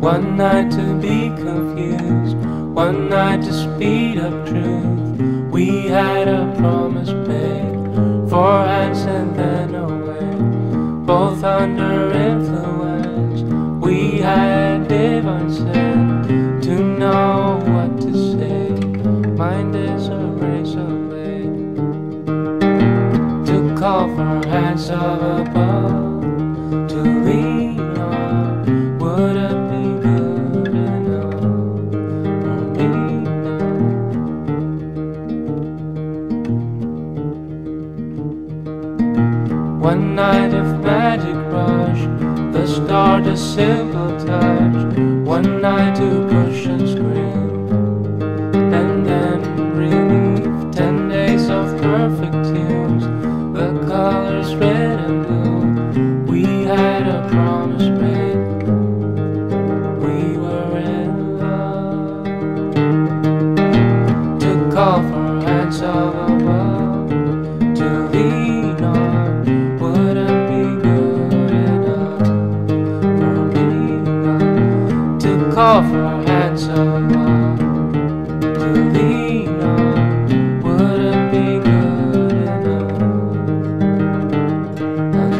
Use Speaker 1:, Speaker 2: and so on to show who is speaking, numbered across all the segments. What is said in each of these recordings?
Speaker 1: One night to be confused, one night to speed up truth. We had a promise made, 4 hands and then away. Both under influence, we had divine sense to know what to say. Mind is a razor blade to call for hands of above, to lean on. Would it be good enough for me now? One night of magic rush, the start a simple touch. One night to push and scream, and then relief. 10 days of perfect tunes, the colors red and blue. We had a promise made, we were in love. To call for hands of above, to lean on. Would it be good enough for me now? To call for hands of above, to lean on. Would it be good enough? And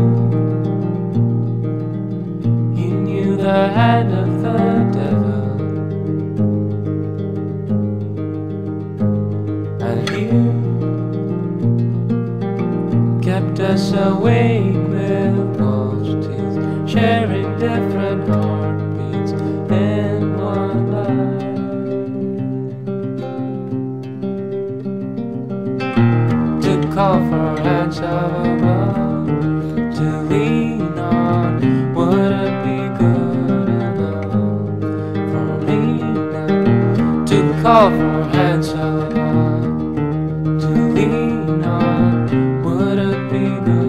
Speaker 1: you knew the hand of the devil, and you kept us awake with false teeth, sharing different heartbeats in one life. To call for hands of above, to lean on. Would it be good enough for me now? To call for hands of above, to lean on. Would it be good enough?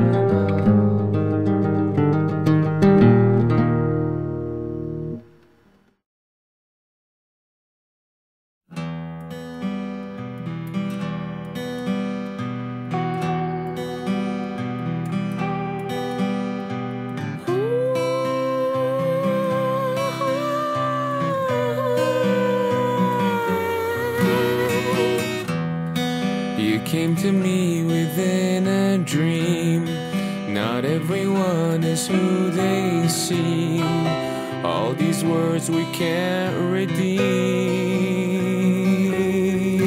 Speaker 2: You came to me within a dream. Not everyone is who they seem. All these words we can't redeem.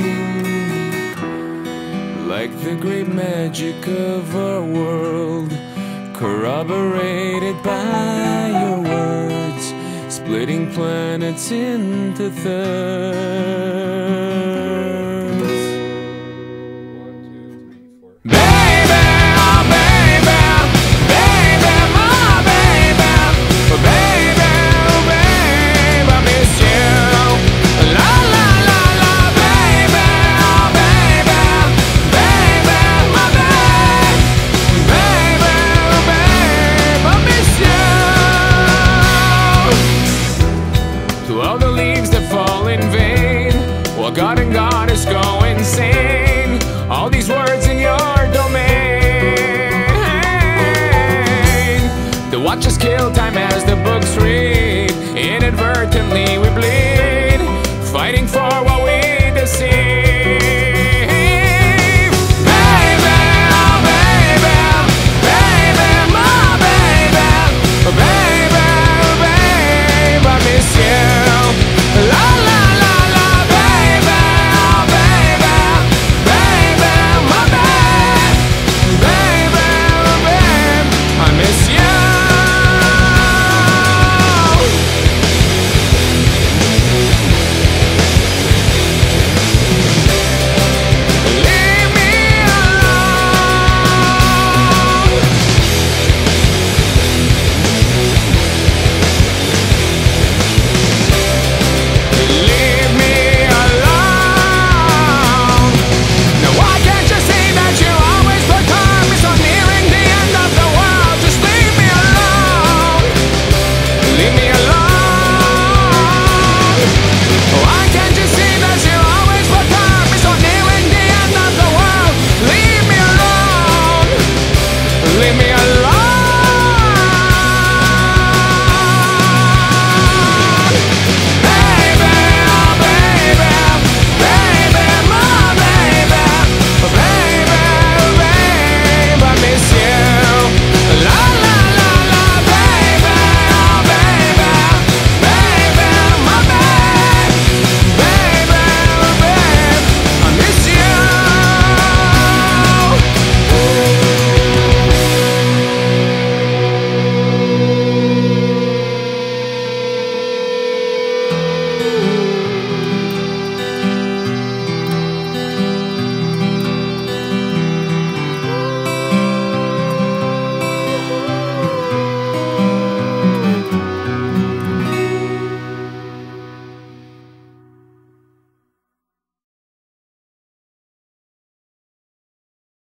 Speaker 2: Like the great magic of our world, corroborated by your words, splitting planets into thirds. God and goddess go insane. All these words in your domain. The watches kill time as the books read. Inadvertently we bleed.